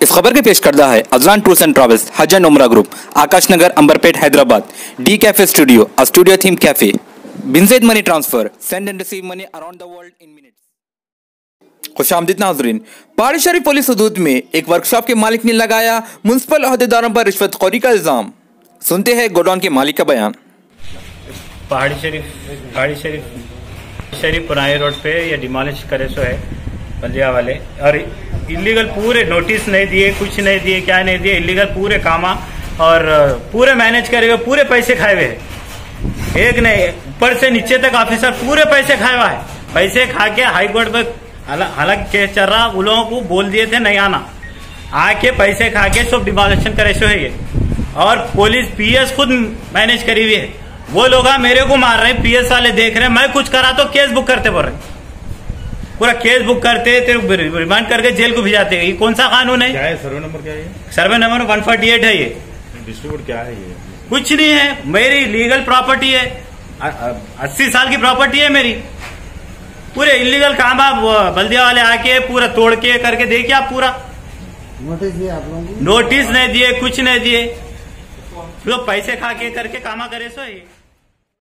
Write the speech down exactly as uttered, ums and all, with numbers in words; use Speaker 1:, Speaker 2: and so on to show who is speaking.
Speaker 1: इस खबर के पेश करता है Ajlan tours and travels, Hajj and Umrah group, Akash Nagar, Amberpet, Hyderabad. D cafe studio, a studio theme cafe, बिनजेड money transfer, send and receive money around the world in minutes. खुशामदीद नाजरीन, पहाड़ी शरीफ पुलिस हदूद में एक वर्कशॉप के मालिक ने लगाया म्युनिसिपल अहदेदारों पर रिश्वतखोरी का इल्जाम। सुनते हैं गोडाउन के मालिक का बयान।
Speaker 2: पहाड़ी शरीफ पहाड़ी शरीफ शरीफ पुराने रोड पे ये डिमोलिश करे सो है बल्दिया वाले, और इलीगल पूरे नोटिस नहीं दिए, कुछ नहीं दिए, क्या नहीं दिए, इलीगल पूरे कामा और पूरे मैनेज करे हुए, पूरे पैसे खाए हुए हैं। एक नहीं, ऊपर से नीचे तक ऑफिसर पूरे पैसे खाए हुआ है। पैसे खा के हाई कोर्ट में हालांकि केस चल रहा, उन लोगों को बोल दिए थे नहीं आना, आके पैसे खा के सब डिमोलिशन करे सो है ये। और पुलिस पीएस खुद मैनेज करी हुई है। वो लोग मेरे को मार रहे हैं, पीएस वाले देख रहे हैं, मैं कुछ करा तो केस बुक करते बोल रहे, पूरा केस बुक करते, तेरे रिमांड करके जेल को भिजाते। ये कौन सा कानून है?
Speaker 3: क्या है सर्वे नंबर? क्या है?
Speaker 2: Survey number one forty eight है ये।
Speaker 3: डिस्ट्रीब्यूट क्या है ये?
Speaker 2: कुछ नहीं है, मेरी लीगल प्रॉपर्टी है, अस्सी साल की प्रॉपर्टी है मेरी। पूरे इलीगल काम आप बल्दिया वाले आके पूरा तोड़ के करके देखिए आप। पूरा
Speaker 4: नोटिस दिए आप लोगों को?
Speaker 2: नोटिस नहीं दिए, कुछ नहीं दिए, तो पैसे खा के करके कामा करे सो ये।